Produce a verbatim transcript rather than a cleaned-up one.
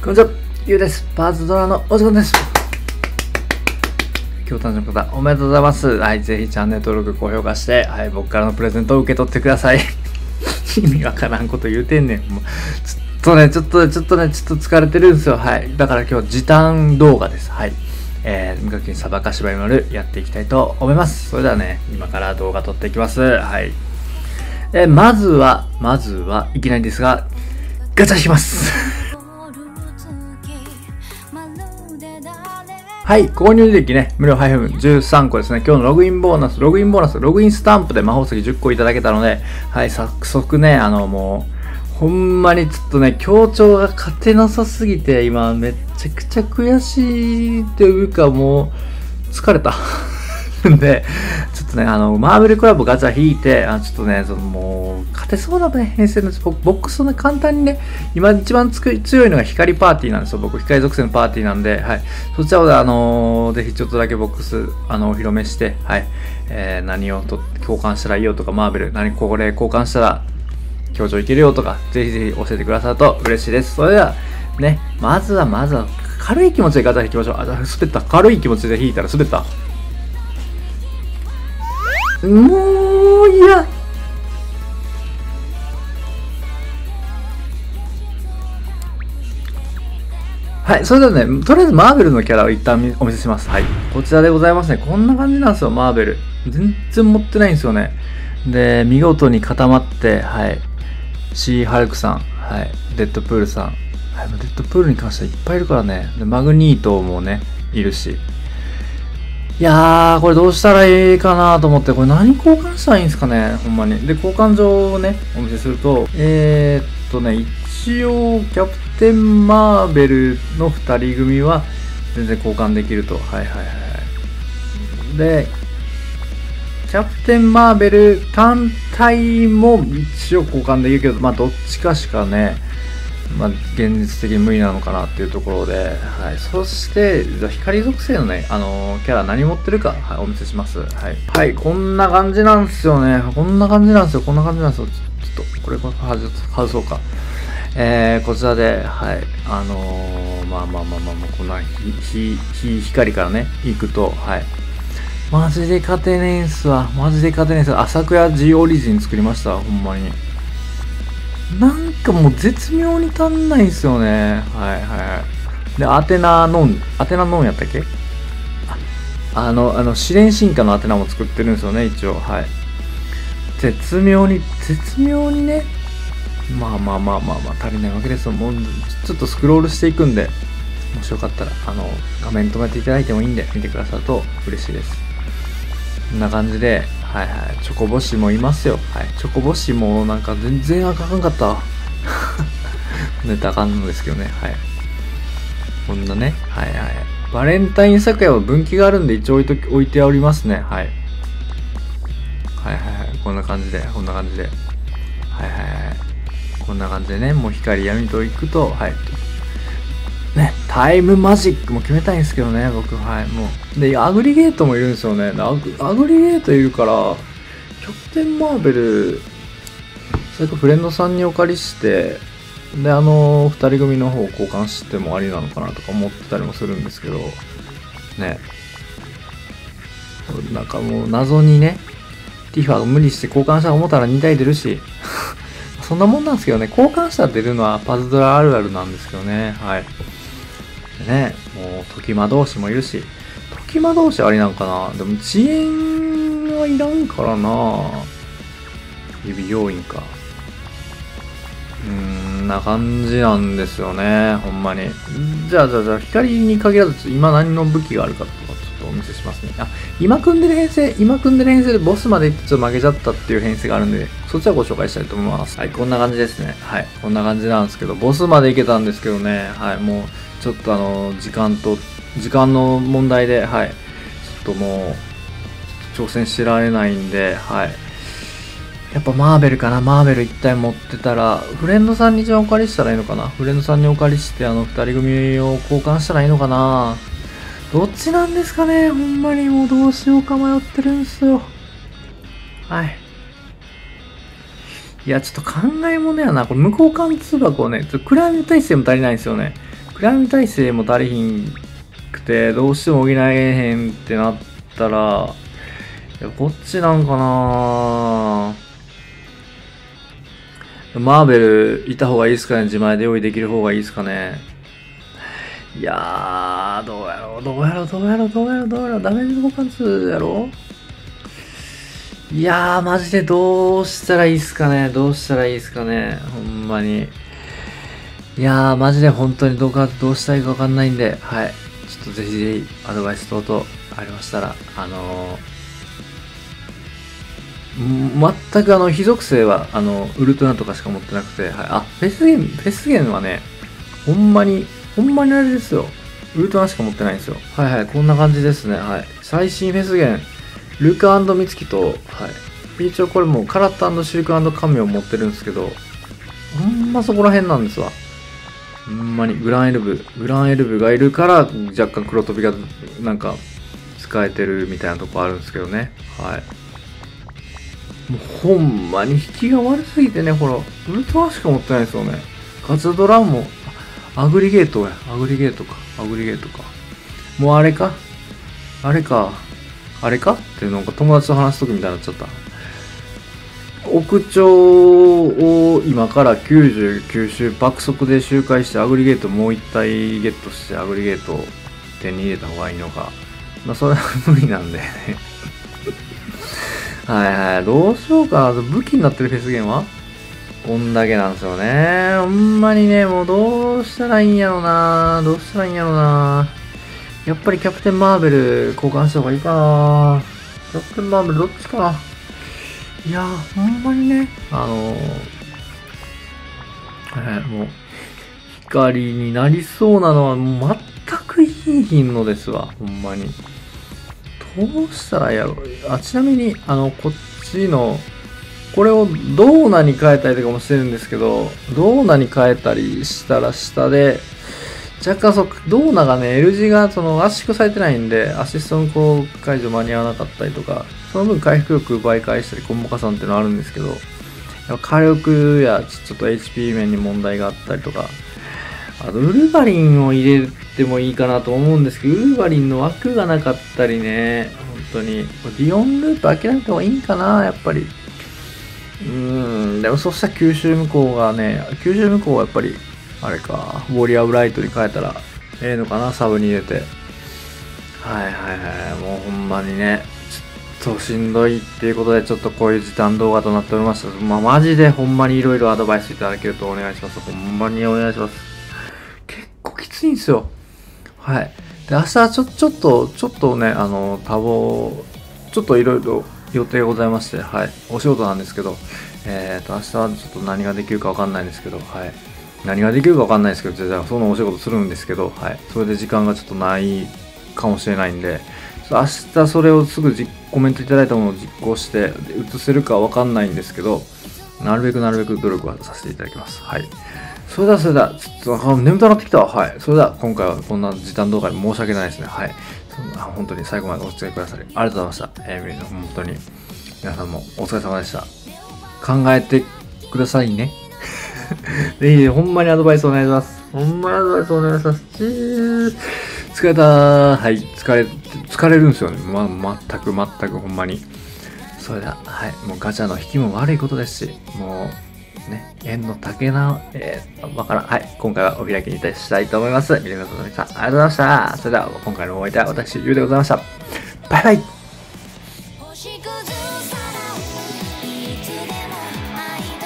こんにちは、ゆうです。パーツドラのお時間です。今日誕生日の方、おめでとうございます。はい、ぜひチャンネル登録、高評価して、はい、僕からのプレゼントを受け取ってください。意味わからんこと言うてんねん。もうちょっとね、ちょっと、ちょっとね、ちょっと疲れてるんですよ。はい。だから今日、時短動画です。はい。えー、無課金サバカシバイマルやっていきたいと思います。それではね、今から動画撮っていきます。はい。えー、まずは、まずは、いきなりですが、ガチャ引きます。はい、購入履歴ね、無料配布じゅうさんこですね。今日のログインボーナス、ログインボーナス、ログインスタンプで魔法石じゅっこいただけたので、はい、早速ね、あの、もう、ほんまにちょっとね、協調が勝てなさすぎて、今、めちゃくちゃ悔しいというか、もう、疲れた。んで、ちょっとね、あの、マーベルクラブガチャ引いて、あちょっとね、そのもう、勝てそうな、ね、編成のボックスをね、簡単にね、今一番つく強いのが光パーティーなんですよ。僕、光属性のパーティーなんで、はい。そちらを、あのー、ぜひちょっとだけボックス、あの、お披露目して、はい。えー、何をと交換したらいいよとか、マーベル、何、これ交換したら、協調いけるよとか、ぜひぜひ教えてくださると嬉しいです。それでは、ね、まずは、まずは、軽い気持ちでガチャ引きましょう。あ、滑った。軽い気持ちで引いたら滑った。もういやはい、それではね、とりあえずマーベルのキャラを一旦お見せします。はい。こちらでございますね。こんな感じなんですよ、マーベル。全然持ってないんですよね。で、見事に固まって、はい。シー・ハルクさん、はい。デッドプールさん。はい、デッドプールに関してはいっぱいいるからね。で、マグニートもね、いるし。いやー、これどうしたらいいかなと思って、これ何交換したらいいんですかね、ほんまに。で、交換状をね、お見せすると、えー、っとね、一応、キャプテン・マーベルのふたり組は全然交換できると。はいはいはい。で、キャプテン・マーベル単体も一応交換できるけど、まあ、どっちかしかね、まあ、現実的に無理なのかなっていうところで、はい、そして、光属性のね、あのー、キャラ何持ってるか、はい、お見せします。はい。はい、こんな感じなんですよね。こんな感じなんですよ。こんな感じなんですよ。ちょっと、これ、外そうか。えー、こちらで、はい、あのー、まあまあまあまあ、まあ、こんな、ひ、ひ、光からね、行くと、はい。マジで勝てねえんすわ。マジで勝てねえんすわ。朝倉 G オリジン作りました。ほんまに。なんかもう絶妙に足んないんすよね。はいはいはい。で、アテナノン、アテナノンやったっけ？あ、あの、あの、試練進化のアテナも作ってるんですよね、一応。はい。絶妙に、絶妙にね。まあまあまあまあまあ、足りないわけですよ。もう、ちょっとスクロールしていくんで、もしよかったら、あの、画面止めていただいてもいいんで、見てくださると嬉しいです。こんな感じで、はいはい。チョコボシもいますよ。はい。チョコボシもなんか全然あかんかったわ。ネタあかんのですけどね。はい。こんなね。はいはい。バレンタイン酒屋は分岐があるんで一応置いとき、置いておりますね。はい。はいはいはい。こんな感じで、こんな感じで。はいはいはい。こんな感じでね。もう光闇と行くと、はい。ね、タイムマジックも決めたいんですけどね、僕、はい、もう。で、アグリゲートもいるんですよね。アグ、アグリゲートいるから、キャプテン・マーベル、それかフレンドさんにお借りして、で、あの、二人組の方を交換してもありなのかなとか思ってたりもするんですけど、ね。なんかもう謎にね、ティファが無理して交換したら思ったらに体出るし、そんなもんなんですけどね、交換したら出るのはパズドラあるあるなんですけどね、はい。でね、もう、時魔同士もいるし、時魔同士ありなんかな。でも、遅延はいらんからな。指要員か。うーんな感じなんですよね、ほんまに。じゃあ、じゃあ、じゃあ、光に限らず、今何の武器があるかとか、ちょっとお見せしますね。あ、今組んでる編成、今組んでる編成でボスまで行ってちょっと負けちゃったっていう編成があるんで、そっちはご紹介したいと思います。はい、こんな感じですね。はい、こんな感じなんですけど、ボスまで行けたんですけどね、はい、もう、ちょっとあの、時間と、時間の問題で、はい、ちょっともう、挑戦してられないんで、はい。やっぱマーベルかな、マーベル一体持ってたら、フレンドさんにじゃあお借りしたらいいのかな、フレンドさんにお借りして、あの、二人組を交換したらいいのかな、どっちなんですかね、ほんまにもうどうしようか迷ってるんですよ。はい。いや、ちょっと考えものやな。これ、無交換通箱をね、ちょっと暗闇耐性も足りないんですよね。 プライム耐性も足りひんくて、どうしても補えへんってなったら、いやこっちなんかなマーベルいた方がいいですかね。自前で用意できる方がいいですかね。いやー、どうやろう、どうやろう、どうやろう、どうやろう、どうやろう、ダメージ互換数やろ。いやー、マジでどうしたらいいっすかね。どうしたらいいっすかね。ほんまに。いやー、マジで本当にどうか、どうしたらいいかわかんないんで、はい。ちょっとぜひぜひアドバイス等々ありましたら、あのー、全くあの、非属性は、あの、ウルトラとかしか持ってなくて、はい。あ、フェスゲン、フェスゲンはね、ほんまに、ほんまにあれですよ。ウルトラしか持ってないんですよ。はいはい、こんな感じですね。はい。最新フェスゲン、ルカ&ミツキと、はい。一応これもうカラット&シルク&カメを持ってるんですけど、ほんまそこら辺なんですわ。ほんまに、グランエルブ、グランエルブがいるから、若干黒飛びが、なんか、使えてるみたいなとこあるんですけどね。はい。もうほんまに引きが悪すぎてね、ほら、ウルトラしか持ってないですよね。ガツドラも、アグリゲートや。アグリゲートか。アグリゲートか。もうあれかあれか。あれかってなんか友達と話すときみたいになっちゃった。屋上を今からきゅうじゅうきゅう周爆速で周回してアグリゲートもう一体ゲットしてアグリゲートを手に入れた方がいいのか。まあそれは無理なんでね。はいはい。どうしようかな。武器になってるフェスゲンはこんだけなんですよね。ほんまにね、もうどうしたらいいんやろな。どうしたらいいんやろな。やっぱりキャプテンマーベル交換した方がいいかな。キャプテンマーベルどっちかな。いやー、ほんまにね、あのー、えー、もう、光になりそうなのは全くいいひんのですわ。ほんまに。どうしたらいいやろ。あ、ちなみに、あの、こっちの、これをドーナに変えたりとかもしてるんですけど、ドーナに変えたりしたら下で、若干そう、ドーナがね、L 字がその圧縮されてないんで、アシストのこう解除間に合わなかったりとか、その分回復力奪い返したり、コンボ加算っていうのはあるんですけど、火力やちょっと エイチピー 面に問題があったりとか、あと、ウルヴァリンを入れてもいいかなと思うんですけど、ウルヴァリンの枠がなかったりね、本当に、ディオンループ諦めた方がいいんかな、やっぱり。うーん、でもそしたら九州向こうがね、九州向こうはやっぱり、あれか、ウォリアーブライトに変えたらええのかな、サブに入れて。はいはいはい、もうほんまにね、ちょっとしんどいっていうことで、ちょっとこういう時短動画となっておりました。まあマジでほんまにいろいろアドバイスいただけるとお願いします。ほんまにお願いします。結構きついんですよ。はい。で、明日はちょ、ちょっと、ちょっとね、あの、多忙、ちょっといろいろ予定ございまして、はい。お仕事なんですけど、えっと、明日はちょっと何ができるかわかんないんですけど、はい。何ができるかわかんないですけど、じゃあそのお仕事するんですけど、はい。それで時間がちょっとないかもしれないんで、明日それをすぐじコメントいただいたものを実行して移せるかわかんないんですけど、なるべくなるべく努力はさせていただきます。はい。それではそれでは、ちょっと眠たなってきたわ。はい。それでは今回はこんな時短動画で申し訳ないですね。はい。そんな本当に最後までお付き合いくださりありがとうございました。えー、本当に皆さんもお疲れ様でした。考えてくださいね。ぜひ、ほんまにアドバイスお願いします。ほんまにアドバイスお願いします。疲れたー。はい。疲れ、疲れるんですよね。ま、全く全くほんまに。それでは、はい。もうガチャの引きも悪いことですし、もう、ね、縁の竹な、えー、わからん。はい。今回はお開きにしたいと思います。見てくださいました。ありがとうございました。それでは、今回のお相手は私、ゆうでございました。バイバイ。